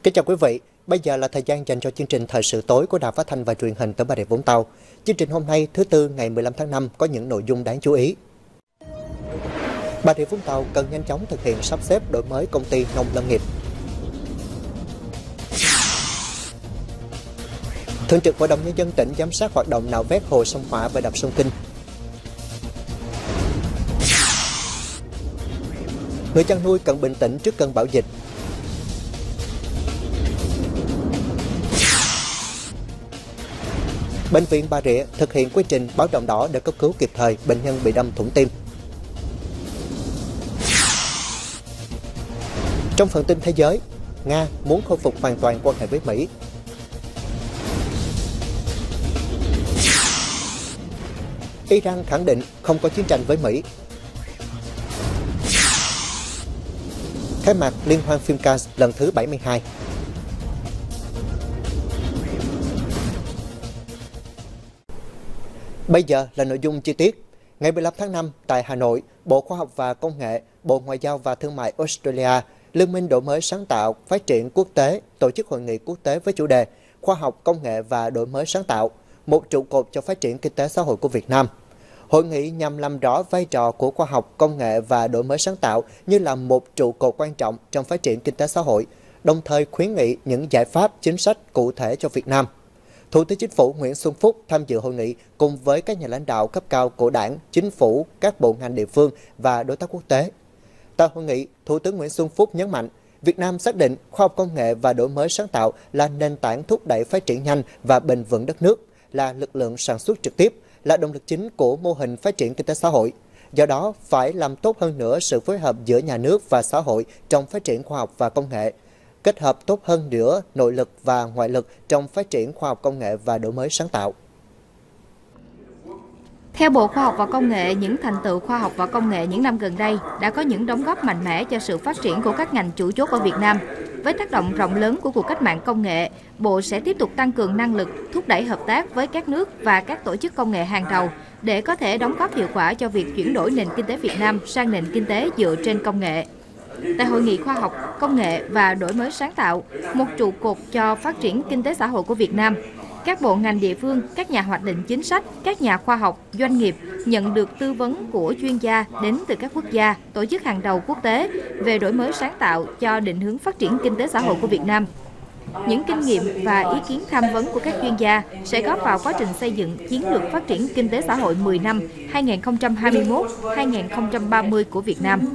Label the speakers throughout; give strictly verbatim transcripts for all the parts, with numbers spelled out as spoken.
Speaker 1: Kính chào quý vị, bây giờ là thời gian dành cho chương trình Thời sự tối của Đài Phát thanh và Truyền hình tỉnh Bà Rịa Vũng Tàu. Chương trình hôm nay thứ Tư ngày mười lăm tháng năm có những nội dung đáng chú ý. Bà Rịa Vũng Tàu cần nhanh chóng thực hiện sắp xếp đổi mới công ty nông lâm nghiệp. Thường trực Hội đồng Nhân dân tỉnh giám sát hoạt động nạo vét hồ sông Hỏa và đập sông Kinh. Người chăn nuôi cần bình tĩnh trước cơn bão dịch. Bệnh viện Bà Rịa thực hiện quy trình báo động đỏ để cấp cứu kịp thời bệnh nhân bị đâm thủng tim. Trong phần tin thế giới, Nga muốn khôi phục hoàn toàn quan hệ với Mỹ. Iran khẳng định không có chiến tranh với Mỹ. Khai mạc Liên hoan phim Cannes lần thứ bảy mươi hai. Bây giờ là nội dung chi tiết. Ngày mười lăm tháng năm, tại Hà Nội, Bộ Khoa học và Công nghệ, Bộ Ngoại giao và Thương mại Australia, Liên minh đổi mới sáng tạo, phát triển quốc tế tổ chức hội nghị quốc tế với chủ đề Khoa học, Công nghệ và đổi mới sáng tạo, một trụ cột cho phát triển kinh tế xã hội của Việt Nam. Hội nghị nhằm làm rõ vai trò của khoa học, công nghệ và đổi mới sáng tạo như là một trụ cột quan trọng trong phát triển kinh tế xã hội, đồng thời khuyến nghị những giải pháp, chính sách cụ thể cho Việt Nam. Thủ tướng Chính phủ Nguyễn Xuân Phúc tham dự hội nghị cùng với các nhà lãnh đạo cấp cao của Đảng, Chính phủ, các bộ ngành địa phương và đối tác quốc tế. Tại hội nghị, Thủ tướng Nguyễn Xuân Phúc nhấn mạnh, Việt Nam xác định khoa học công nghệ và đổi mới sáng tạo là nền tảng thúc đẩy phát triển nhanh và bền vững đất nước, là lực lượng sản xuất trực tiếp, là động lực chính của mô hình phát triển kinh tế xã hội. Do đó, phải làm tốt hơn nữa sự phối hợp giữa nhà nước và xã hội trong phát triển khoa học và công nghệ, kết hợp tốt hơn nữa nội lực và ngoại lực trong phát triển khoa học công nghệ và đổi mới sáng tạo.
Speaker 2: Theo Bộ Khoa học và Công nghệ, những thành tựu khoa học và công nghệ những năm gần đây đã có những đóng góp mạnh mẽ cho sự phát triển của các ngành chủ chốt ở Việt Nam. Với tác động rộng lớn của cuộc cách mạng công nghệ, Bộ sẽ tiếp tục tăng cường năng lực, thúc đẩy hợp tác với các nước và các tổ chức công nghệ hàng đầu để có thể đóng góp hiệu quả cho việc chuyển đổi nền kinh tế Việt Nam sang nền kinh tế dựa trên công nghệ. Tại Hội nghị Khoa học, Công nghệ và đổi mới sáng tạo, một trụ cột cho phát triển kinh tế xã hội của Việt Nam, các bộ ngành địa phương, các nhà hoạch định chính sách, các nhà khoa học, doanh nghiệp nhận được tư vấn của chuyên gia đến từ các quốc gia, tổ chức hàng đầu quốc tế về đổi mới sáng tạo cho định hướng phát triển kinh tế xã hội của Việt Nam. Những kinh nghiệm và ý kiến tham vấn của các chuyên gia sẽ góp vào quá trình xây dựng chiến lược phát triển kinh tế xã hội mười năm hai nghìn không trăm hai mươi mốt đến hai nghìn không trăm ba mươi của Việt Nam.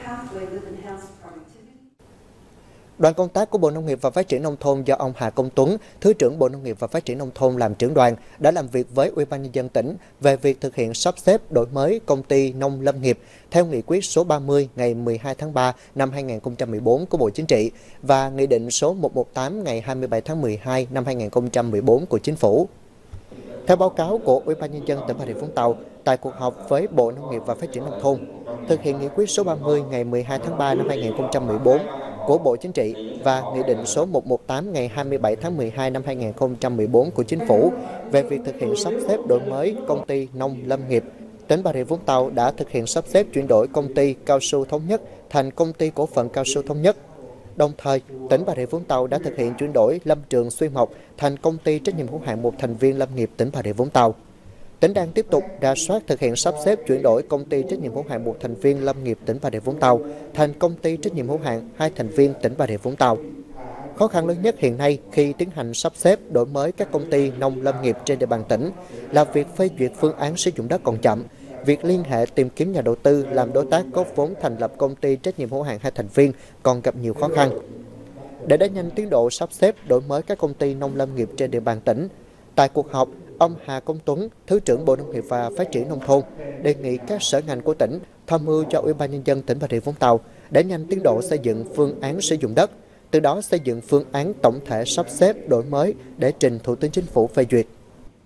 Speaker 1: Đoàn công tác của Bộ Nông nghiệp và Phát triển Nông thôn do ông Hà Công Tuấn, Thứ trưởng Bộ Nông nghiệp và Phát triển Nông thôn làm trưởng đoàn, đã làm việc với Ủy ban Nhân dân tỉnh về việc thực hiện sắp xếp đổi mới công ty nông lâm nghiệp theo nghị quyết số ba mươi ngày mười hai tháng ba năm hai nghìn không trăm mười bốn của Bộ Chính trị và nghị định số một trăm mười tám ngày hai mươi bảy tháng mười hai năm hai nghìn không trăm mười bốn của Chính phủ. Theo báo cáo của Ủy ban Nhân dân tỉnh Bà Rịa Vũng Tàu, tại cuộc họp với Bộ Nông nghiệp và Phát triển Nông thôn, thực hiện nghị quyết số ba mươi ngày mười hai tháng ba năm hai nghìn không trăm mười bốn của Bộ Chính trị và nghị định số một trăm mười tám ngày hai mươi bảy tháng mười hai năm hai nghìn không trăm mười bốn của Chính phủ về việc thực hiện sắp xếp đổi mới công ty nông lâm nghiệp, tỉnh Bà Rịa Vũng Tàu đã thực hiện sắp xếp chuyển đổi công ty Cao su Thống nhất thành công ty cổ phần Cao su Thống nhất. Đồng thời, tỉnh Bà Rịa Vũng Tàu đã thực hiện chuyển đổi Lâm trường Xuyên Mộc thành công ty trách nhiệm hữu hạn một thành viên lâm nghiệp tỉnh Bà Rịa Vũng Tàu. Tỉnh đang tiếp tục rà soát thực hiện sắp xếp chuyển đổi công ty trách nhiệm hữu hạn một thành viên lâm nghiệp tỉnh Bà Rịa Vũng Tàu thành công ty trách nhiệm hữu hạn hai thành viên tỉnh Bà Rịa Vũng Tàu. Khó khăn lớn nhất hiện nay khi tiến hành sắp xếp đổi mới các công ty nông lâm nghiệp trên địa bàn tỉnh là việc phê duyệt phương án sử dụng đất còn chậm, việc liên hệ tìm kiếm nhà đầu tư làm đối tác góp vốn thành lập công ty trách nhiệm hữu hạn hai thành viên còn gặp nhiều khó khăn. Để đẩy nhanh tiến độ sắp xếp đổi mới các công ty nông lâm nghiệp trên địa bàn tỉnh, tại cuộc họp, ông Hà Công Tuấn, Thứ trưởng Bộ Nông nghiệp và Phát triển Nông thôn, đề nghị các sở ngành của tỉnh tham mưu cho Ủy ban Nhân dân tỉnh Bà Rịa Vũng Tàu đẩy nhanh tiến độ xây dựng phương án sử dụng đất, từ đó xây dựng phương án tổng thể sắp xếp đổi mới để trình Thủ tướng Chính phủ phê duyệt.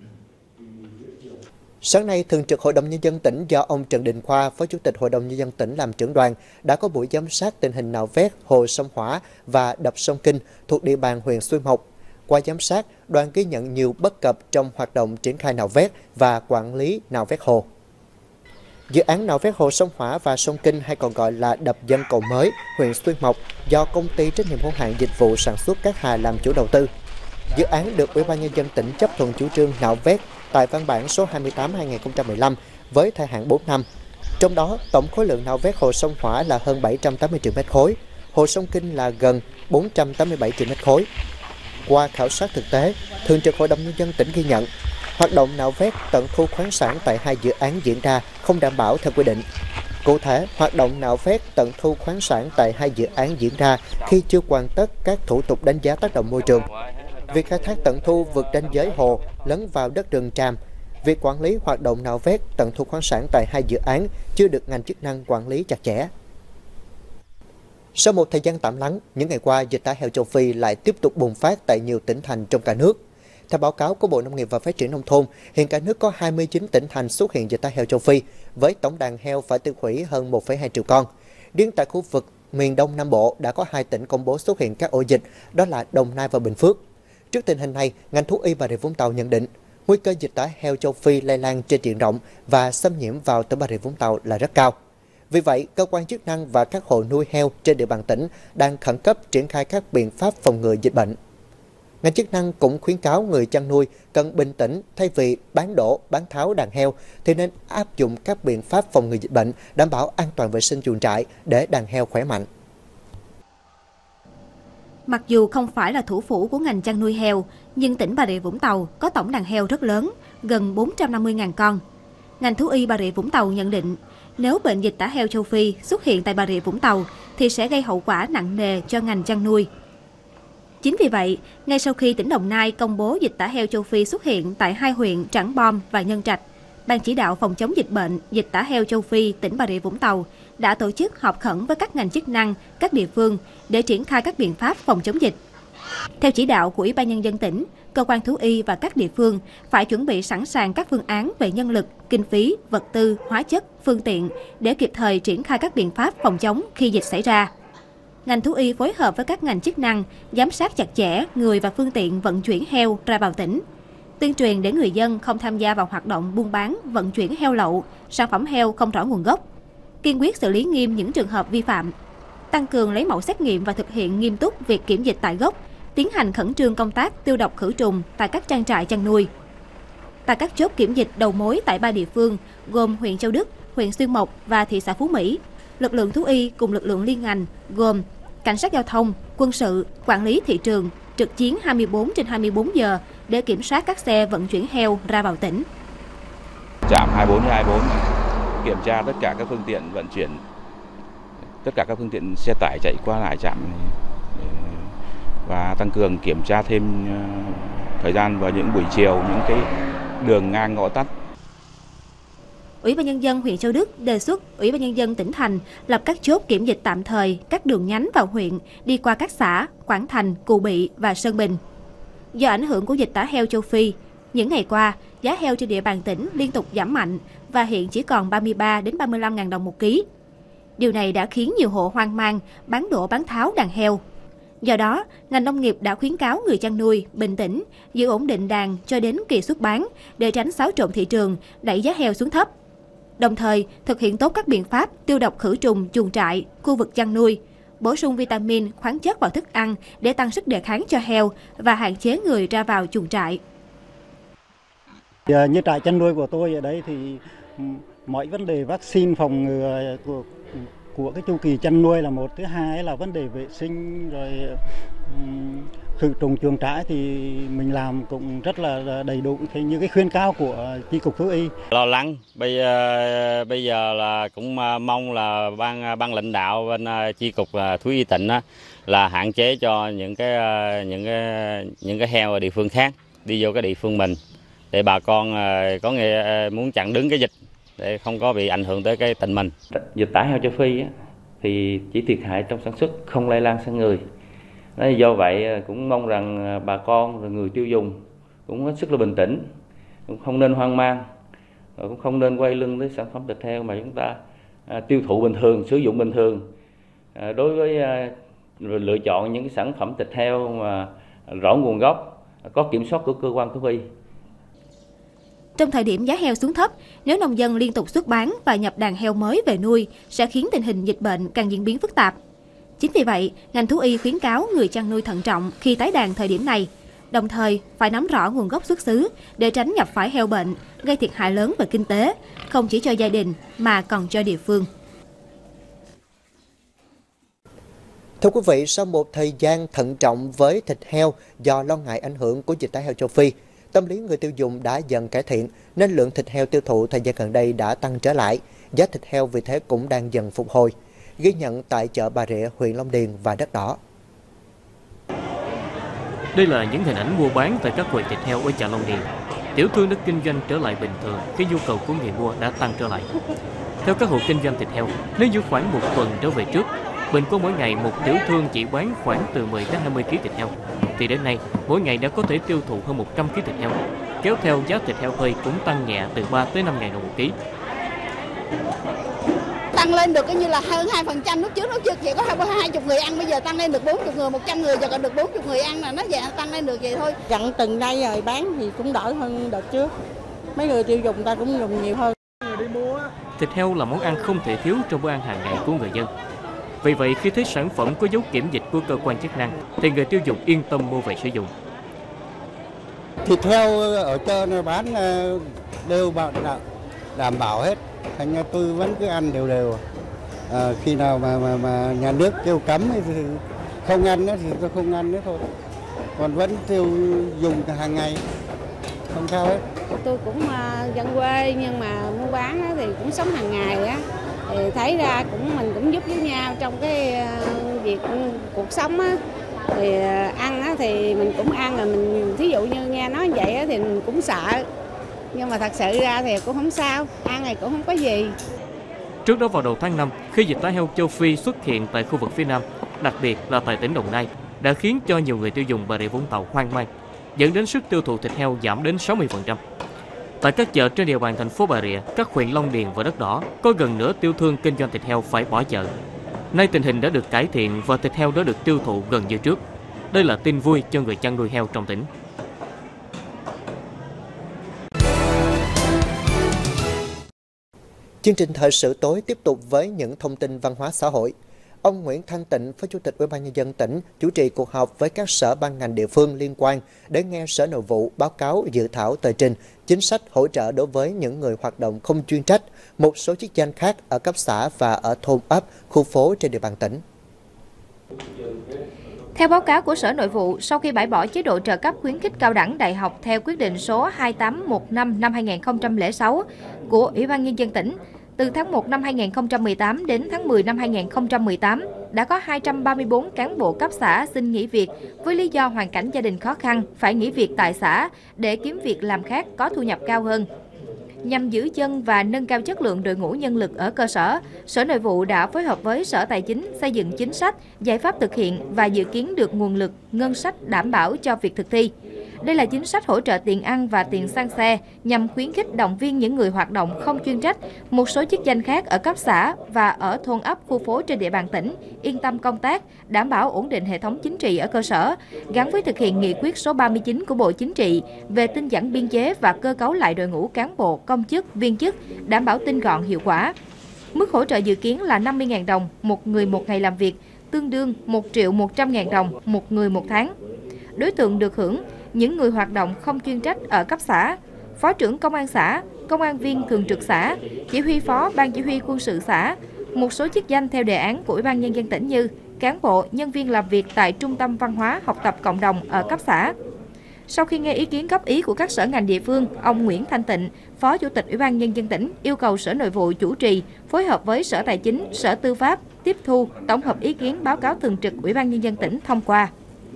Speaker 1: Sáng nay, Thường trực Hội đồng Nhân dân tỉnh do ông Trần Đình Khoa, Phó Chủ tịch Hội đồng Nhân dân tỉnh làm trưởng đoàn, đã có buổi giám sát tình hình nạo vét hồ sông Hỏa và đập sông Kinh thuộc địa bàn huyện Xuyên Mộc. Qua giám sát, đoàn ghi nhận nhiều bất cập trong hoạt động triển khai nạo vét và quản lý nạo vét hồ. Dự án nạo vét hồ sông Hỏa và sông Kinh hay còn gọi là đập dân cầu mới, huyện Xuyên Mộc do công ty trách nhiệm hữu hạn dịch vụ sản xuất Cát Hà làm chủ đầu tư. Dự án được Ủy ban Nhân dân tỉnh chấp thuận chủ trương nạo vét tại văn bản số hai mươi tám trên hai nghìn không trăm mười lăm với thời hạn bốn năm. Trong đó, tổng khối lượng nạo vét hồ sông Hỏa là hơn bảy trăm tám mươi triệu mét khối, hồ sông Kinh là gần bốn trăm tám mươi bảy triệu mét khối. Qua khảo sát thực tế, Thường trực Hội đồng Nhân dân tỉnh ghi nhận, hoạt động nạo vét tận thu khoáng sản tại hai dự án diễn ra không đảm bảo theo quy định. Cụ thể, hoạt động nạo vét tận thu khoáng sản tại hai dự án diễn ra khi chưa hoàn tất các thủ tục đánh giá tác động môi trường. Việc khai thác tận thu vượt ranh giới hồ, lấn vào đất rừng tràm. Việc quản lý hoạt động nạo vét tận thu khoáng sản tại hai dự án chưa được ngành chức năng quản lý chặt chẽ. Sau một thời gian tạm lắng, những ngày qua, dịch tả heo châu Phi lại tiếp tục bùng phát tại nhiều tỉnh thành trong cả nước. Theo báo cáo của Bộ Nông nghiệp và Phát triển Nông thôn, hiện cả nước có hai mươi chín tỉnh thành xuất hiện dịch tả heo châu Phi, với tổng đàn heo phải tiêu hủy hơn một phẩy hai triệu con. Riêng tại khu vực miền Đông Nam Bộ đã có hai tỉnh công bố xuất hiện các ổ dịch, đó là Đồng Nai và Bình Phước. Trước tình hình này, ngành thú y Bà Rịa Vũng Tàu nhận định, nguy cơ dịch tả heo châu Phi lây lan trên diện rộng và xâm nhiễm vào tỉnh Bà Rịa Vũng Tàu là rất cao. Vì vậy, cơ quan chức năng và các hộ nuôi heo trên địa bàn tỉnh đang khẩn cấp triển khai các biện pháp phòng ngừa dịch bệnh. Ngành chức năng cũng khuyến cáo người chăn nuôi cần bình tĩnh, thay vì bán đổ, bán tháo đàn heo thì nên áp dụng các biện pháp phòng ngừa dịch bệnh, đảm bảo an toàn vệ sinh chuồng trại để đàn heo khỏe mạnh.
Speaker 2: Mặc dù không phải là thủ phủ của ngành chăn nuôi heo, nhưng tỉnh Bà Rịa Vũng Tàu có tổng đàn heo rất lớn, gần bốn trăm năm mươi nghìn con. Ngành thú y Bà Rịa Vũng Tàu nhận định, nếu bệnh dịch tả heo châu Phi xuất hiện tại Bà Rịa Vũng Tàu thì sẽ gây hậu quả nặng nề cho ngành chăn nuôi. Chính vì vậy, ngay sau khi tỉnh Đồng Nai công bố dịch tả heo châu Phi xuất hiện tại hai huyện Trảng Bom và Nhân Trạch, Ban chỉ đạo phòng chống dịch bệnh dịch tả heo châu Phi tỉnh Bà Rịa Vũng Tàu đã tổ chức họp khẩn với các ngành chức năng, các địa phương để triển khai các biện pháp phòng chống dịch. Theo chỉ đạo của Ủy ban Nhân dân tỉnh, cơ quan thú y và các địa phương phải chuẩn bị sẵn sàng các phương án về nhân lực, kinh phí, vật tư, hóa chất, phương tiện để kịp thời triển khai các biện pháp phòng chống khi dịch xảy ra. Ngành thú y phối hợp với các ngành chức năng, giám sát chặt chẽ người và phương tiện vận chuyển heo ra vào tỉnh. Tuyên truyền để người dân không tham gia vào hoạt động buôn bán, vận chuyển heo lậu, sản phẩm heo không rõ nguồn gốc. Kiên quyết xử lý nghiêm những trường hợp vi phạm. Tăng cường lấy mẫu xét nghiệm và thực hiện nghiêm túc việc kiểm dịch tại gốc, tiến hành khẩn trương công tác tiêu độc khử trùng tại các trang trại chăn nuôi. Tại các chốt kiểm dịch đầu mối tại ba địa phương gồm huyện Châu Đức, huyện Xuyên Mộc và thị xã Phú Mỹ, lực lượng thú y cùng lực lượng liên ngành gồm cảnh sát giao thông, quân sự, quản lý thị trường trực chiến hai mươi bốn trên hai mươi bốn giờ để kiểm soát các xe vận chuyển heo ra vào tỉnh.
Speaker 3: Trạm hai mươi bốn trên hai mươi bốn kiểm tra tất cả các phương tiện vận chuyển, tất cả các phương tiện xe tải chạy qua lại trạm và tăng cường kiểm tra thêm thời gian vào những buổi chiều, những cái đường ngang ngõ tắt.
Speaker 2: Ủy ban Nhân dân huyện Châu Đức đề xuất Ủy ban Nhân dân tỉnh thành lập các chốt kiểm dịch tạm thời các đường nhánh vào huyện đi qua các xã Quảng Thành, Cù Bị và Sơn Bình. Do ảnh hưởng của dịch tả heo châu Phi, những ngày qua, giá heo trên địa bàn tỉnh liên tục giảm mạnh và hiện chỉ còn ba mươi ba đến ba mươi lăm nghìn đồng một ký. Điều này đã khiến nhiều hộ hoang mang, bán đổ bán tháo đàn heo. Do đó, ngành nông nghiệp đã khuyến cáo người chăn nuôi bình tĩnh, giữ ổn định đàn cho đến kỳ xuất bán để tránh xáo trộn thị trường, đẩy giá heo xuống thấp. Đồng thời, thực hiện tốt các biện pháp tiêu độc khử trùng chuồng trại, khu vực chăn nuôi, bổ sung vitamin, khoáng chất vào thức ăn để tăng sức đề kháng cho heo và hạn chế người ra vào chuồng trại.
Speaker 4: Như trại chăn nuôi của tôi ở đây thì mọi vấn đề vaccine phòng ngừa của, của cái chu kỳ chăn nuôi là một, thứ hai là vấn đề vệ sinh rồi khử trùng chuồng trại thì mình làm cũng rất là đầy đủ thì như cái khuyến cáo của chi cục thú y.
Speaker 5: Lo lắng bây giờ, bây giờ là cũng mong là ban ban lãnh đạo bên chi cục thú y tỉnh là hạn chế cho những cái những cái những cái heo ở địa phương khác đi vô cái địa phương mình để bà con có nghĩa muốn chặn đứng cái dịch để không có bị ảnh hưởng tới cái tình mình.
Speaker 6: Dịch tả heo châu Phi thì chỉ thiệt hại trong sản xuất, không lây lan sang người. Do vậy cũng mong rằng bà con và người tiêu dùng cũng hết sức là bình tĩnh, cũng không nên hoang mang, cũng không nên quay lưng với sản phẩm thịt heo mà chúng ta tiêu thụ bình thường, sử dụng bình thường. Đối với lựa chọn những cái sản phẩm thịt heo mà rõ nguồn gốc, có kiểm soát của cơ quan thú y.
Speaker 7: Trong thời điểm giá heo xuống thấp, nếu nông dân liên tục xuất bán và nhập đàn heo mới về nuôi sẽ khiến tình hình dịch bệnh càng diễn biến phức tạp. Chính vì vậy, ngành thú y khuyến cáo người chăn nuôi thận trọng khi tái đàn thời điểm này, đồng thời phải nắm rõ nguồn gốc xuất xứ để tránh gặp phải heo bệnh, gây thiệt hại lớn về kinh tế, không chỉ cho gia đình mà còn cho địa phương.
Speaker 1: Thưa quý vị, sau một thời gian thận trọng với thịt heo do lo ngại ảnh hưởng của dịch tả heo châu Phi, tâm lý người tiêu dùng đã dần cải thiện nên lượng thịt heo tiêu thụ thời gian gần đây đã tăng trở lại. Giá thịt heo vì thế cũng đang dần phục hồi. Ghi nhận tại chợ Bà Rịa, huyện Long Điền và Đất Đỏ.
Speaker 8: Đây là những hình ảnh mua bán tại các quầy thịt heo ở chợ Long Điền. Tiểu thương đã kinh doanh trở lại bình thường khi nhu cầu của người mua đã tăng trở lại. Theo các hộ kinh doanh thịt heo, nếu như khoảng một tuần trở về trước, bình quân mỗi ngày một tiểu thương chỉ bán khoảng từ mười đến hai mươi ki lô gam thịt heo, thì đến nay mỗi ngày đã có thể tiêu thụ hơn một trăm ki lô gam thịt heo. Kéo theo giá thịt heo hơi cũng tăng nhẹ từ ba tới năm ngàn đồng một ký.
Speaker 9: Tăng lên được coi như là hơn hai phần trăm, lúc trước lúc trước chỉ có hai mươi người ăn, bây giờ tăng lên được bốn mươi người, một trăm người giờ còn được bốn mươi người ăn, là nó vậy, tăng lên được vậy thôi.
Speaker 10: Dặn từng đây rồi bán thì cũng đỡ hơn đợt trước. Mấy người tiêu dùng ta cũng dùng nhiều hơn.
Speaker 8: Thịt heo là món ăn không thể thiếu trong bữa ăn hàng ngày của người dân. Vì vậy, khi thấy sản phẩm có dấu kiểm dịch của cơ quan chức năng, thì người tiêu dùng yên tâm mua về sử dụng.
Speaker 11: Thịt heo ở chợ bán đều đảm bảo hết, thành ra tôi vẫn cứ ăn đều đều. À, khi nào mà, mà, mà nhà nước kêu cấm thì không ăn nữa thì tôi không ăn nữa thôi. Còn vẫn tiêu dùng hàng ngày, không sao hết.
Speaker 10: Tôi cũng uh, dân quê nhưng mà mua bán thì cũng sống hàng ngày á. Thì thấy ra cũng mình cũng giúp với nhau trong cái uh, việc cuộc sống á, thì uh, ăn á thì mình cũng ăn, là mình thí dụ như nghe nói vậy á thì mình cũng sợ, nhưng mà thật sự ra thì cũng không sao, ăn thì cũng không có gì.
Speaker 8: Trước đó vào đầu tháng năm, khi dịch tả heo châu Phi xuất hiện tại khu vực phía Nam, đặc biệt là tại tỉnh Đồng Nai, đã khiến cho nhiều người tiêu dùng Bà Rịa Vũng Tàu hoang mang, dẫn đến sức tiêu thụ thịt heo giảm đến sáu mươi phần trăm. Tại các chợ trên địa bàn thành phố Bà Rịa, các huyện Long Điền và Đất Đỏ, có gần nửa tiểu thương kinh doanh thịt heo phải bỏ chợ. Nay tình hình đã được cải thiện và thịt heo đã được tiêu thụ gần như trước. Đây là tin vui cho người chăn nuôi heo trong tỉnh.
Speaker 1: Chương trình thời sự tối tiếp tục với những thông tin văn hóa xã hội. Ông Nguyễn Thanh Tịnh, Phó Chủ tịch Ủy ban Nhân dân tỉnh, chủ trì cuộc họp với các sở ban ngành địa phương liên quan để nghe Sở Nội vụ báo cáo dự thảo tờ trình chính sách hỗ trợ đối với những người hoạt động không chuyên trách, một số chức danh khác ở cấp xã và ở thôn ấp, khu phố trên địa bàn tỉnh.
Speaker 2: Theo báo cáo của Sở Nội vụ, sau khi bãi bỏ chế độ trợ cấp khuyến khích cao đẳng đại học theo quyết định số hai tám một năm năm hai nghìn không trăm lẻ sáu của Ủy ban Nhân dân tỉnh, từ tháng một năm hai nghìn không trăm mười tám đến tháng mười năm hai nghìn không trăm mười tám, đã có hai trăm ba mươi tư cán bộ cấp xã xin nghỉ việc với lý do hoàn cảnh gia đình khó khăn, phải nghỉ việc tại xã để kiếm việc làm khác có thu nhập cao hơn. Nhằm giữ chân và nâng cao chất lượng đội ngũ nhân lực ở cơ sở, Sở Nội vụ đã phối hợp với Sở Tài chính xây dựng chính sách, giải pháp thực hiện và dự kiến được nguồn lực, ngân sách đảm bảo cho việc thực thi. Đây là chính sách hỗ trợ tiền ăn và tiền xăng xe nhằm khuyến khích động viên những người hoạt động không chuyên trách, một số chức danh khác ở cấp xã và ở thôn ấp khu phố trên địa bàn tỉnh yên tâm công tác, đảm bảo ổn định hệ thống chính trị ở cơ sở, gắn với thực hiện nghị quyết số ba mươi chín của Bộ Chính trị về tinh giản biên chế và cơ cấu lại đội ngũ cán bộ, công chức, viên chức, đảm bảo tinh gọn hiệu quả. Mức hỗ trợ dự kiến là năm mươi nghìn đồng một người một ngày làm việc, tương đương một triệu một trăm nghìn đồng một người một tháng. Đối tượng được hưởng những người hoạt động không chuyên trách ở cấp xã, phó trưởng công an xã, công an viên thường trực xã, chỉ huy phó ban chỉ huy quân sự xã, một số chức danh theo đề án của Ủy ban Nhân dân tỉnh như cán bộ, nhân viên làm việc tại Trung tâm Văn hóa Học tập Cộng đồng ở cấp xã. Sau khi nghe ý kiến góp ý của các sở ngành địa phương, ông Nguyễn Thanh Tịnh, Phó Chủ tịch Ủy ban Nhân dân tỉnh yêu cầu Sở Nội vụ chủ trì, phối hợp với Sở Tài chính, Sở Tư pháp, tiếp thu, tổng hợp ý kiến báo cáo thường trực Ủy ban Nhân dân tỉnh thông qua.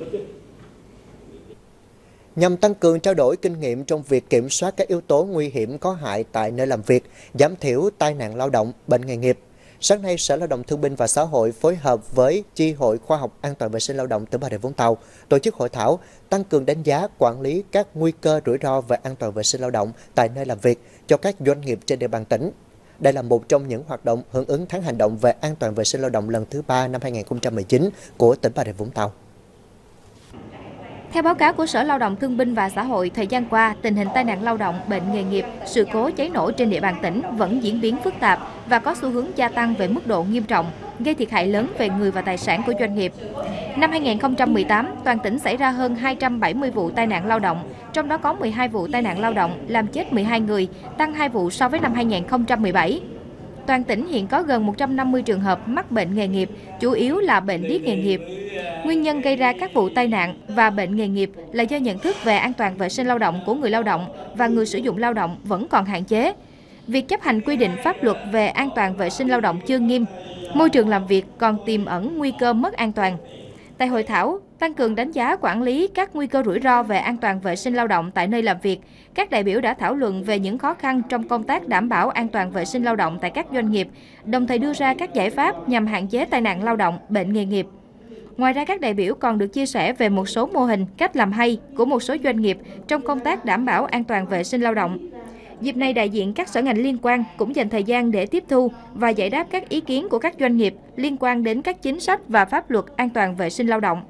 Speaker 1: Nhằm tăng cường trao đổi kinh nghiệm trong việc kiểm soát các yếu tố nguy hiểm có hại tại nơi làm việc, giảm thiểu tai nạn lao động, bệnh nghề nghiệp, sáng nay Sở Lao động Thương binh và Xã hội phối hợp với Chi hội Khoa học An toàn vệ sinh lao động tỉnh Bà Rịa Vũng Tàu tổ chức hội thảo tăng cường đánh giá quản lý các nguy cơ rủi ro về an toàn vệ sinh lao động tại nơi làm việc cho các doanh nghiệp trên địa bàn tỉnh. Đây là một trong những hoạt động hưởng ứng tháng hành động về an toàn vệ sinh lao động lần thứ ba năm hai nghìn không trăm mười chín của tỉnh Bà Rịa Vũng Tàu.
Speaker 2: Theo báo cáo của Sở Lao động Thương binh và Xã hội, thời gian qua, tình hình tai nạn lao động, bệnh nghề nghiệp, sự cố cháy nổ trên địa bàn tỉnh vẫn diễn biến phức tạp và có xu hướng gia tăng về mức độ nghiêm trọng, gây thiệt hại lớn về người và tài sản của doanh nghiệp. Năm hai nghìn không trăm mười tám, toàn tỉnh xảy ra hơn hai trăm bảy mươi vụ tai nạn lao động, trong đó có mười hai vụ tai nạn lao động, làm chết mười hai người, tăng hai vụ so với năm hai nghìn không trăm mười bảy. Toàn tỉnh hiện có gần một trăm năm mươi trường hợp mắc bệnh nghề nghiệp, chủ yếu là bệnh điếc nghề nghiệp. Nguyên nhân gây ra các vụ tai nạn và bệnh nghề nghiệp là do nhận thức về an toàn vệ sinh lao động của người lao động và người sử dụng lao động vẫn còn hạn chế. Việc chấp hành quy định pháp luật về an toàn vệ sinh lao động chưa nghiêm, môi trường làm việc còn tiềm ẩn nguy cơ mất an toàn. Tại hội thảo, tăng cường đánh giá quản lý các nguy cơ rủi ro về an toàn vệ sinh lao động tại nơi làm việc, các đại biểu đã thảo luận về những khó khăn trong công tác đảm bảo an toàn vệ sinh lao động tại các doanh nghiệp, đồng thời đưa ra các giải pháp nhằm hạn chế tai nạn lao động, bệnh nghề nghiệp. Ngoài ra, các đại biểu còn được chia sẻ về một số mô hình, cách làm hay của một số doanh nghiệp trong công tác đảm bảo an toàn vệ sinh lao động. Dịp này, đại diện các sở ngành liên quan cũng dành thời gian để tiếp thu và giải đáp các ý kiến của các doanh nghiệp liên quan đến các chính sách và pháp luật an toàn vệ sinh lao động.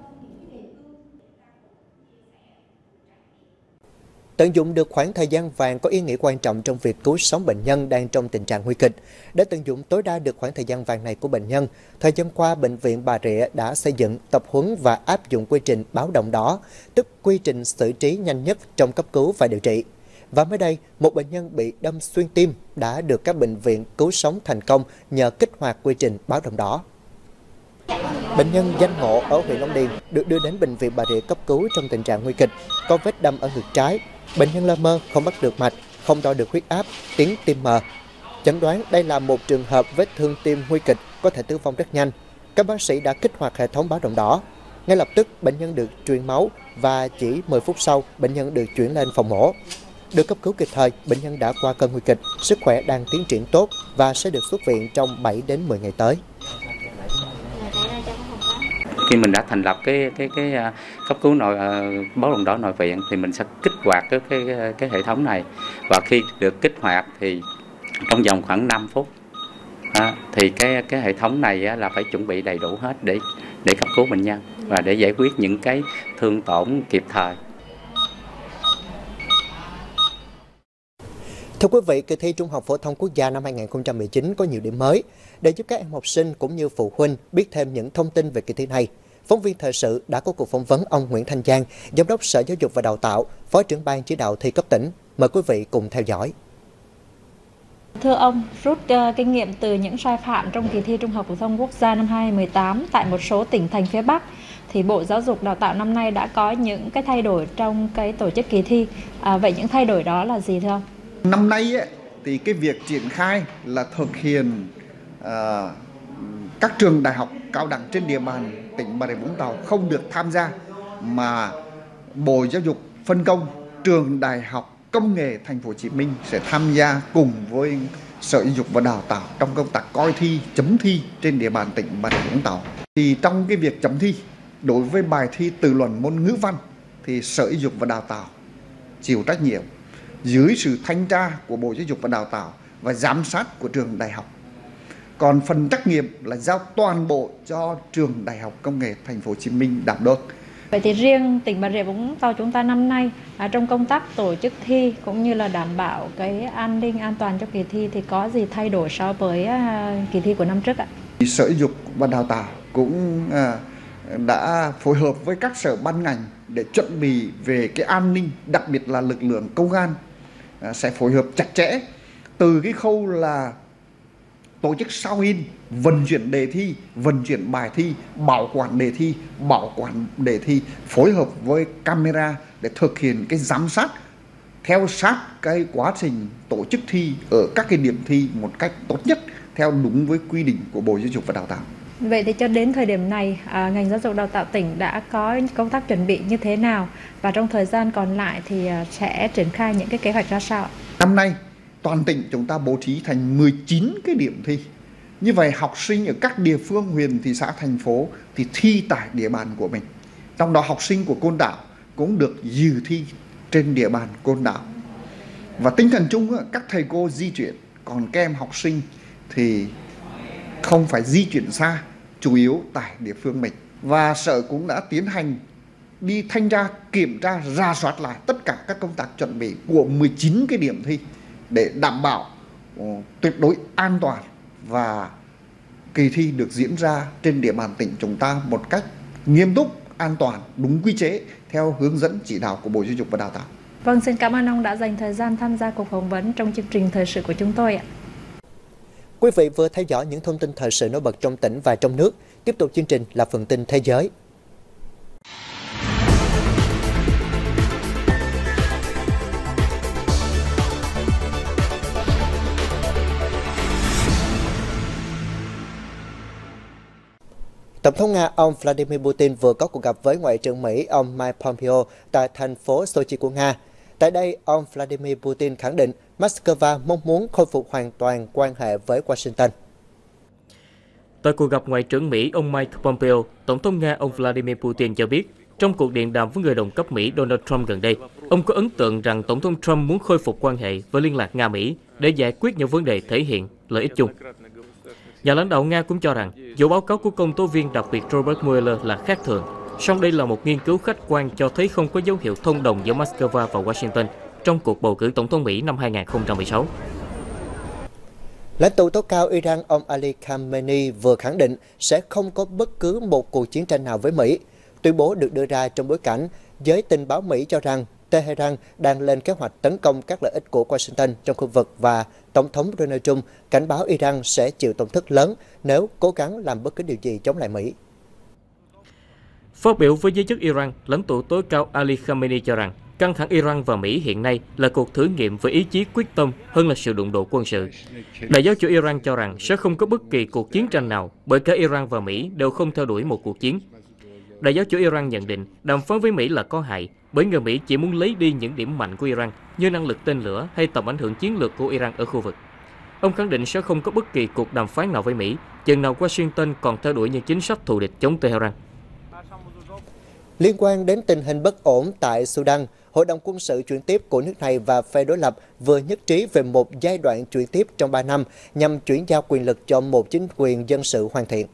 Speaker 1: Tận dụng được khoảng thời gian vàng có ý nghĩa quan trọng trong việc cứu sống bệnh nhân đang trong tình trạng nguy kịch. Để tận dụng tối đa được khoảng thời gian vàng này của bệnh nhân, thời gian qua, Bệnh viện Bà Rịa đã xây dựng, tập huấn và áp dụng quy trình báo động đỏ, tức quy trình xử trí nhanh nhất trong cấp cứu và điều trị. Và mới đây, một bệnh nhân bị đâm xuyên tim đã được các bệnh viện cứu sống thành công nhờ kích hoạt quy trình báo động đỏ. Bệnh nhân Danh Ngộ ở huyện Long Điền được đưa đến Bệnh viện Bà Rịa cấp cứu trong tình trạng nguy kịch, có vết đâm ở ngực trái. Bệnh nhân lơ mơ, không bắt được mạch, không đo được huyết áp, tiếng tim mờ. Chẩn đoán đây là một trường hợp vết thương tim nguy kịch, có thể tử vong rất nhanh. Các bác sĩ đã kích hoạt hệ thống báo động đỏ. Ngay lập tức, bệnh nhân được truyền máu và chỉ mười phút sau, bệnh nhân được chuyển lên phòng mổ. Được cấp cứu kịp thời, bệnh nhân đã qua cơn nguy kịch, sức khỏe đang tiến triển tốt và sẽ được xuất viện trong bảy đến mười ngày tới.
Speaker 12: Khi mình đã thành lập cái cái cái cấp cứu nội uh, báo động đỏ nội viện thì mình sẽ kích hoạt cái cái cái hệ thống này, và khi được kích hoạt thì trong vòng khoảng năm phút à, thì cái cái hệ thống này á, là phải chuẩn bị đầy đủ hết để để cấp cứu bệnh nhân và để giải quyết những cái thương tổn kịp thời.
Speaker 1: Thưa quý vị, kỳ thi Trung học phổ thông quốc gia năm hai nghìn không trăm mười chín có nhiều điểm mới. Để giúp các em học sinh cũng như phụ huynh biết thêm những thông tin về kỳ thi này, phóng viên thời sự đã có cuộc phỏng vấn ông Nguyễn Thanh Giang, Giám đốc Sở Giáo dục và Đào tạo, Phó trưởng ban chỉ đạo thi cấp tỉnh. Mời quý vị cùng theo dõi.
Speaker 13: Thưa ông, rút uh, kinh nghiệm từ những sai phạm trong kỳ thi Trung học phổ thông quốc gia năm hai nghìn không trăm mười tám tại một số tỉnh thành phía Bắc, thì Bộ Giáo dục Đào tạo năm nay đã có những cái thay đổi trong cái tổ chức kỳ thi. À, vậy những thay đổi đó là gì thưa ông?
Speaker 14: Năm nay ấy, thì cái việc triển khai là thực hiện uh, các trường đại học cao đẳng trên địa bàn tỉnh Bà Rịa Vũng Tàu không được tham gia, mà Bộ Giáo dục phân công trường Đại học Công nghệ Thành phố Hồ Chí Minh sẽ tham gia cùng với Sở Giáo dục và Đào tạo trong công tác coi thi, chấm thi trên địa bàn tỉnh Bà Rịa Vũng Tàu. Thì trong cái việc chấm thi đối với bài thi tự luận môn ngữ văn thì Sở Giáo dục và Đào tạo chịu trách nhiệm dưới sự thanh tra của Bộ Giáo dục và Đào tạo và giám sát của trường đại học. Còn phần trắc nghiệm là giao toàn bộ cho trường Đại học Công nghệ Thành phố Hồ Chí Minh đảm đương.
Speaker 13: Vậy thì riêng tỉnh Bà Rịa Vũng Tàu chúng ta năm nay à, trong công tác tổ chức thi cũng như là đảm bảo cái an ninh an toàn cho kỳ thi thì có gì thay đổi so với à, kỳ thi của năm trước ạ?
Speaker 14: Sở Giáo dục và Đào tạo cũng à, đã phối hợp với các sở ban ngành để chuẩn bị về cái an ninh, đặc biệt là lực lượng công an à, sẽ phối hợp chặt chẽ từ cái khâu là tổ chức sao in, vận chuyển đề thi, vận chuyển bài thi, bảo quản đề thi, bảo quản đề thi, phối hợp với camera để thực hiện cái giám sát, theo sát cái quá trình tổ chức thi ở các cái điểm thi một cách tốt nhất theo đúng với quy định của Bộ Giáo dục và Đào tạo.
Speaker 13: Vậy thì cho đến thời điểm này, à, ngành giáo dục đào tạo tỉnh đã có công tác chuẩn bị như thế nào, và trong thời gian còn lại thì à, sẽ triển khai những cái kế hoạch ra sao?
Speaker 14: Năm nay toàn tỉnh chúng ta bố trí thành mười chín cái điểm thi. Như vậy học sinh ở các địa phương, huyện, thị xã, thành phố thì thi tại địa bàn của mình. Trong đó học sinh của Côn Đảo cũng được dự thi trên địa bàn Côn Đảo. Và tinh thần chung các thầy cô di chuyển, còn các em học sinh thì không phải di chuyển xa, chủ yếu tại địa phương mình. Và Sở cũng đã tiến hành đi thanh tra, kiểm tra, rà soát lại tất cả các công tác chuẩn bị của mười chín cái điểm thi để đảm bảo uh, tuyệt đối an toàn và kỳ thi được diễn ra trên địa bàn tỉnh chúng ta một cách nghiêm túc, an toàn, đúng quy chế theo hướng dẫn chỉ đạo của Bộ Giáo dục và Đào tạo.
Speaker 13: Vâng, xin cảm ơn ông đã dành thời gian tham gia cuộc phỏng vấn trong chương trình thời sự của chúng tôi ạ.
Speaker 1: Quý vị vừa theo dõi những thông tin thời sự nổi bật trong tỉnh và trong nước. Tiếp tục chương trình là phần tin thế giới. Tổng thống Nga ông Vladimir Putin vừa có cuộc gặp với Ngoại trưởng Mỹ ông Mike Pompeo tại thành phố Sochi của Nga. Tại đây, ông Vladimir Putin khẳng định Moscow mong muốn khôi phục hoàn toàn quan hệ với Washington.
Speaker 8: Tại cuộc gặp Ngoại trưởng Mỹ ông Mike Pompeo, Tổng thống Nga ông Vladimir Putin cho biết, trong cuộc điện đàm với người đồng cấp Mỹ Donald Trump gần đây, ông có ấn tượng rằng Tổng thống Trump muốn khôi phục quan hệ với liên lạc Nga-Mỹ để giải quyết những vấn đề thể hiện lợi ích chung. Nhà lãnh đạo Nga cũng cho rằng, dù báo cáo của công tố viên đặc biệt Robert Mueller là khác thường, song đây là một nghiên cứu khách quan cho thấy không có dấu hiệu thông đồng giữa Moscow và Washington trong cuộc bầu cử tổng thống Mỹ năm hai nghìn không trăm mười sáu.
Speaker 1: Lãnh tụ tối cao Iran ông Ali Khamenei vừa khẳng định sẽ không có bất cứ một cuộc chiến tranh nào với Mỹ. Tuyên bố được đưa ra trong bối cảnh giới tình báo Mỹ cho rằng Tehran đang lên kế hoạch tấn công các lợi ích của Washington trong khu vực và Tổng thống Donald Trump cảnh báo Iran sẽ chịu tổn thất lớn nếu cố gắng làm bất cứ điều gì chống lại Mỹ.
Speaker 8: Phát biểu với giới chức Iran, lãnh tụ tối cao Ali Khamenei cho rằng căng thẳng Iran và Mỹ hiện nay là cuộc thử nghiệm với ý chí quyết tâm hơn là sự đụng độ quân sự. Đại giáo chủ Iran cho rằng sẽ không có bất kỳ cuộc chiến tranh nào bởi cả Iran và Mỹ đều không theo đuổi một cuộc chiến. Đại giáo chủ Iran nhận định đàm phán với Mỹ là có hại bởi người Mỹ chỉ muốn lấy đi những điểm mạnh của Iran như năng lực tên lửa hay tầm ảnh hưởng chiến lược của Iran ở khu vực. Ông khẳng định sẽ không có bất kỳ cuộc đàm phán nào với Mỹ chừng nào Washington còn theo đuổi những chính sách thù địch chống Tehran.
Speaker 1: Liên quan đến tình hình bất ổn tại Sudan, Hội đồng quân sự chuyển tiếp của nước này và phe đối lập vừa nhất trí về một giai đoạn chuyển tiếp trong ba năm nhằm chuyển giao quyền lực cho một chính quyền dân sự hoàn thiện.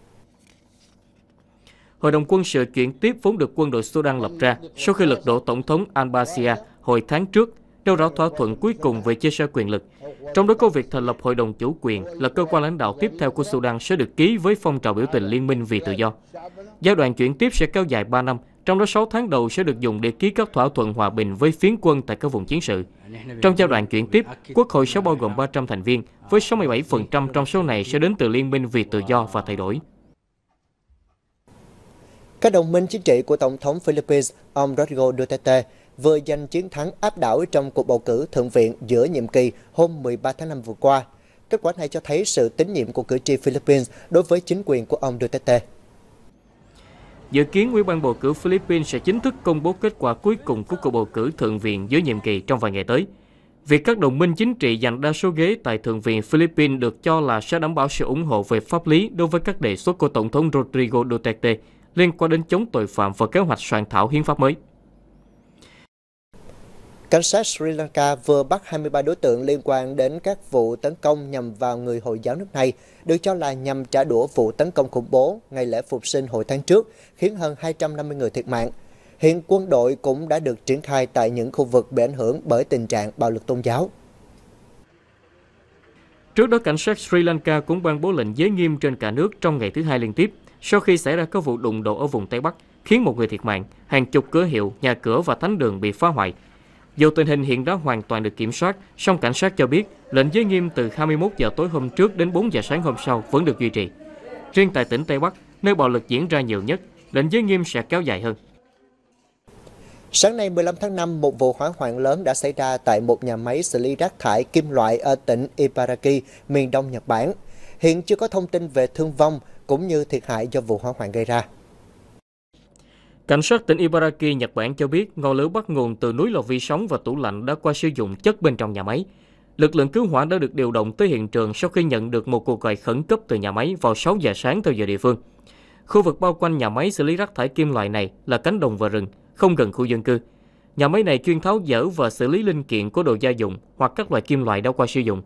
Speaker 8: Hội đồng quân sự chuyển tiếp vốn được quân đội Sudan lập ra sau khi lật đổ Tổng thống al-Bashir hồi tháng trước, nêu rõ thỏa thuận cuối cùng về chia sẻ quyền lực. Trong đó có việc thành lập Hội đồng Chủ quyền là cơ quan lãnh đạo tiếp theo của Sudan sẽ được ký với phong trào biểu tình Liên minh vì tự do. Giai đoạn chuyển tiếp sẽ kéo dài ba năm, trong đó sáu tháng đầu sẽ được dùng để ký các thỏa thuận hòa bình với phiến quân tại các vùng chiến sự. Trong giai đoạn chuyển tiếp, Quốc hội sẽ bao gồm ba trăm thành viên, với sáu mươi bảy phần trăm trong số này sẽ đến từ Liên minh vì tự do và thay đổi.
Speaker 1: Các đồng minh chính trị của Tổng thống Philippines, ông Rodrigo Duterte, vừa giành chiến thắng áp đảo trong cuộc bầu cử thượng viện giữa nhiệm kỳ hôm mười ba tháng năm vừa qua. Kết quả này cho thấy sự tín nhiệm của cử tri Philippines đối với chính quyền của ông Duterte.
Speaker 8: Dự kiến Ủy ban bầu cử Philippines sẽ chính thức công bố kết quả cuối cùng của cuộc bầu cử thượng viện giữa nhiệm kỳ trong vài ngày tới. Việc các đồng minh chính trị giành đa số ghế tại thượng viện Philippines được cho là sẽ đảm bảo sự ủng hộ về pháp lý đối với các đề xuất của Tổng thống Rodrigo Duterte liên quan đến chống tội phạm và kế hoạch soạn thảo hiến pháp mới.
Speaker 1: Cảnh sát Sri Lanka vừa bắt hai mươi ba đối tượng liên quan đến các vụ tấn công nhằm vào người Hồi giáo nước này, được cho là nhằm trả đũa vụ tấn công khủng bố ngày lễ Phục sinh hồi tháng trước, khiến hơn hai trăm năm mươi người thiệt mạng. Hiện quân đội cũng đã được triển khai tại những khu vực bị ảnh hưởng bởi tình trạng bạo lực tôn giáo.
Speaker 8: Trước đó, cảnh sát Sri Lanka cũng ban bố lệnh giới nghiêm trên cả nước trong ngày thứ hai liên tiếp, sau khi xảy ra các vụ đụng độ ở vùng Tây Bắc, khiến một người thiệt mạng, hàng chục cửa hiệu, nhà cửa và thánh đường bị phá hoại. Dù tình hình hiện đã hoàn toàn được kiểm soát, song cảnh sát cho biết lệnh giới nghiêm từ hai mươi mốt giờ tối hôm trước đến bốn giờ sáng hôm sau vẫn được duy trì. Riêng tại tỉnh Tây Bắc, nơi bạo lực diễn ra nhiều nhất, lệnh giới nghiêm sẽ kéo dài hơn.
Speaker 1: Sáng nay mười lăm tháng năm, một vụ hỏa hoạn lớn đã xảy ra tại một nhà máy xử lý rác thải kim loại ở tỉnh Ibaraki, miền đông Nhật Bản. Hiện chưa có thông tin về thương vong cũng như thiệt hại do vụ hỏa hoạn gây ra.
Speaker 8: Cảnh sát tỉnh Ibaraki, Nhật Bản cho biết ngọn lửa bắt nguồn từ núi lò vi sóng và tủ lạnh đã qua sử dụng chất bên trong nhà máy. Lực lượng cứu hỏa đã được điều động tới hiện trường sau khi nhận được một cuộc gọi khẩn cấp từ nhà máy vào sáu giờ sáng theo giờ địa phương. Khu vực bao quanh nhà máy xử lý rác thải kim loại này là cánh đồng và rừng, không gần khu dân cư. Nhà máy này chuyên tháo dỡ và xử lý linh kiện của đồ gia dụng hoặc các loại kim loại đã qua sử dụng.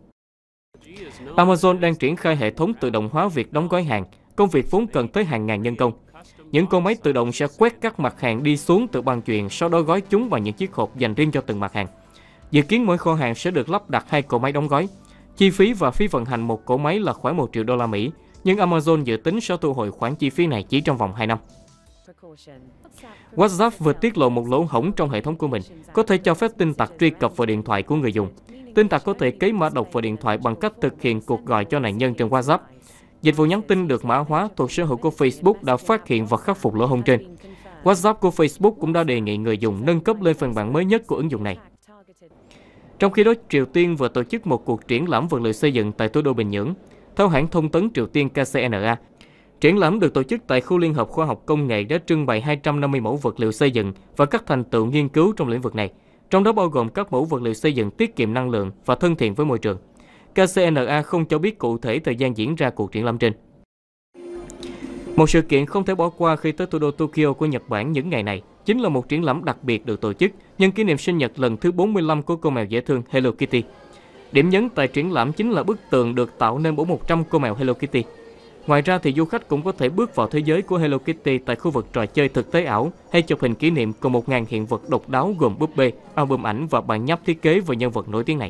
Speaker 8: Amazon đang triển khai hệ thống tự động hóa việc đóng gói hàng, công việc vốn cần tới hàng ngàn nhân công. Những con máy tự động sẽ quét các mặt hàng đi xuống từ băng chuyền, sau đó gói chúng vào những chiếc hộp dành riêng cho từng mặt hàng. Dự kiến mỗi kho hàng sẽ được lắp đặt hai cỗ máy đóng gói. Chi phí và phí vận hành một cỗ máy là khoảng một triệu đô la Mỹ, nhưng Amazon dự tính sẽ thu hồi khoản chi phí này chỉ trong vòng hai năm. WhatsApp vừa tiết lộ một lỗ hổng trong hệ thống của mình, có thể cho phép tin tặc truy cập vào điện thoại của người dùng. Tin tặc có thể cấy mã độc vào điện thoại bằng cách thực hiện cuộc gọi cho nạn nhân trên WhatsApp. Dịch vụ nhắn tin được mã hóa thuộc sở hữu của Facebook đã phát hiện và khắc phục lỗ hổng trên. WhatsApp của Facebook cũng đã đề nghị người dùng nâng cấp lên phiên bản mới nhất của ứng dụng này. Trong khi đó, Triều Tiên vừa tổ chức một cuộc triển lãm vật liệu xây dựng tại thủ đô Bình Nhưỡng. Theo hãng thông tấn Triều Tiên K C N A, triển lãm được tổ chức tại khu Liên hợp Khoa học Công nghệ đã trưng bày hai trăm năm mươi mẫu vật liệu xây dựng và các thành tựu nghiên cứu trong lĩnh vực này, trong đó bao gồm các mẫu vật liệu xây dựng tiết kiệm năng lượng và thân thiện với môi trường. K C N A không cho biết cụ thể thời gian diễn ra cuộc triển lãm trên. Một sự kiện không thể bỏ qua khi tới thủ đô Tokyo của Nhật Bản những ngày này chính là một triển lãm đặc biệt được tổ chức nhân kỷ niệm sinh nhật lần thứ bốn mươi lăm của cô mèo dễ thương Hello Kitty. Điểm nhấn tại triển lãm chính là bức tường được tạo nên bởi một trăm cô mèo Hello Kitty. Ngoài ra thì du khách cũng có thể bước vào thế giới của Hello Kitty tại khu vực trò chơi thực tế ảo hay chụp hình kỷ niệm cùng một nghìn hiện vật độc đáo gồm búp bê, album ảnh và bản nháp thiết kế về nhân vật nổi tiếng này.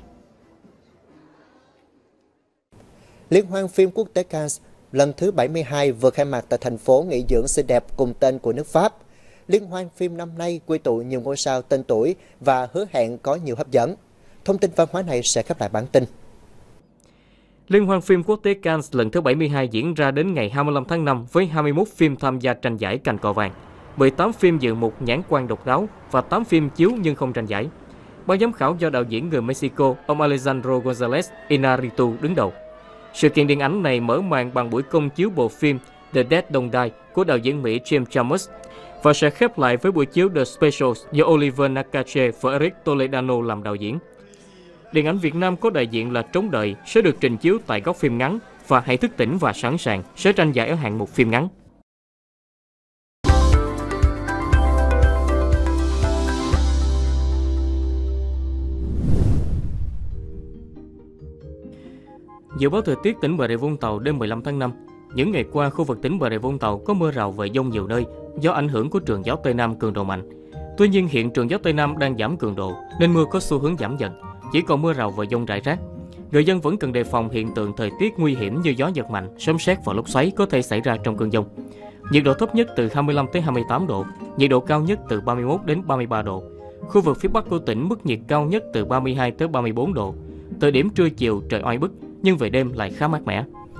Speaker 1: Liên hoan phim quốc tế Cannes lần thứ bảy mươi hai vừa khai mạc tại thành phố nghỉ dưỡng xinh đẹp cùng tên của nước Pháp. Liên hoan phim năm nay quy tụ nhiều ngôi sao tên tuổi và hứa hẹn có nhiều hấp dẫn. Thông tin văn hóa này sẽ khép lại bản tin.
Speaker 8: Liên hoan phim quốc tế Cannes lần thứ bảy mươi hai diễn ra đến ngày hai mươi lăm tháng năm với hai mươi mốt phim tham gia tranh giải Cành Cọ Vàng, mười tám phim dự mục nhãn quan độc đáo và tám phim chiếu nhưng không tranh giải. Ban giám khảo do đạo diễn người Mexico ông Alejandro González Iñárritu đứng đầu. Sự kiện điện ảnh này mở màn bằng buổi công chiếu bộ phim The Dead Don't Die của đạo diễn Mỹ James Chalmers và sẽ khép lại với buổi chiếu The Specials do Oliver Nakache và Eric Toledano làm đạo diễn. Điện ảnh Việt Nam có đại diện là Trống Đợi sẽ được trình chiếu tại góc phim ngắn và Hãy thức tỉnh và sẵn sàng sẽ tranh giải ở hạng mục phim ngắn. Dự báo thời tiết tỉnh Bà Rịa Vũng Tàu đêm mười lăm tháng năm. Những ngày qua, khu vực tỉnh Bà Rịa Vũng Tàu có mưa rào và dông nhiều nơi do ảnh hưởng của trường gió Tây Nam cường độ mạnh. Tuy nhiên, hiện trường gió Tây Nam đang giảm cường độ nên mưa có xu hướng giảm dần, chỉ còn mưa rào và dông rải rác. Người dân vẫn cần đề phòng hiện tượng thời tiết nguy hiểm như gió giật mạnh, sấm sét và lốc xoáy có thể xảy ra trong cơn dông. Nhiệt độ thấp nhất từ hai mươi lăm tới hai mươi tám độ, nhiệt độ cao nhất từ ba mươi mốt đến ba mươi ba độ. Khu vực phía Bắc của tỉnh mức nhiệt cao nhất từ ba mươi hai tới ba mươi bốn độ. Thời điểm trưa chiều trời oi bức, nhưng về đêm lại khá mát mẻ.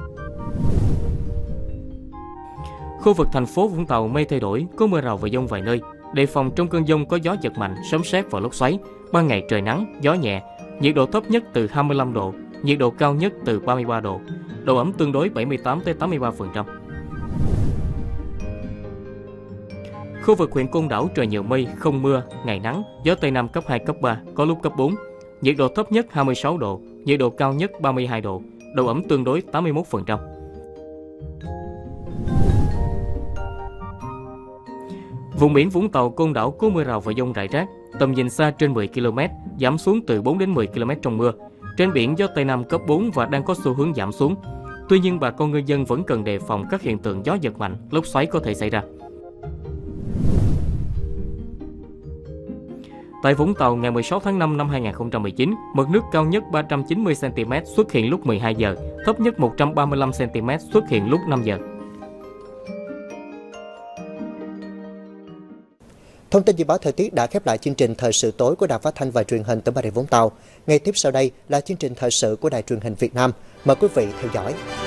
Speaker 8: Khu vực thành phố Vũng Tàu mây thay đổi, có mưa rào và dông vài nơi. Đề phòng trong cơn dông có gió giật mạnh, sấm sét và lốc xoáy. Ban ngày trời nắng, gió nhẹ. Nhiệt độ thấp nhất từ hai mươi lăm độ, nhiệt độ cao nhất từ ba mươi ba độ. Độ ẩm tương đối bảy mươi tám tới tám mươi ba phần trăm. Khu vực huyện Côn Đảo trời nhiều mây, không mưa, ngày nắng, gió Tây Nam cấp hai, cấp ba, có lúc cấp bốn. Nhiệt độ thấp nhất hai mươi sáu độ, nhiệt độ cao nhất ba mươi hai độ, độ ẩm tương đối tám mươi mốt phần trăm. Vùng biển Vũng Tàu, Côn Đảo có mưa rào và dông rải rác, tầm nhìn xa trên mười ki lô mét, giảm xuống từ bốn đến mười ki lô mét trong mưa. Trên biển gió Tây Nam cấp bốn và đang có xu hướng giảm xuống. Tuy nhiên, bà con ngư dân vẫn cần đề phòng các hiện tượng gió giật mạnh, lốc xoáy có thể xảy ra. Tại Vũng Tàu, ngày mười sáu tháng năm năm hai nghìn không trăm mười chín, mực nước cao nhất ba trăm chín mươi xăng ti mét xuất hiện lúc mười hai giờ, thấp nhất một trăm ba mươi lăm xăng ti mét xuất hiện lúc năm giờ.
Speaker 1: Thông tin dự báo thời tiết đã khép lại chương trình Thời sự tối của Đài Phát thanh và Truyền hình tỉnh Bà Rịa Vũng Tàu. Ngay tiếp sau đây là chương trình thời sự của Đài Truyền hình Việt Nam. Mời quý vị theo dõi.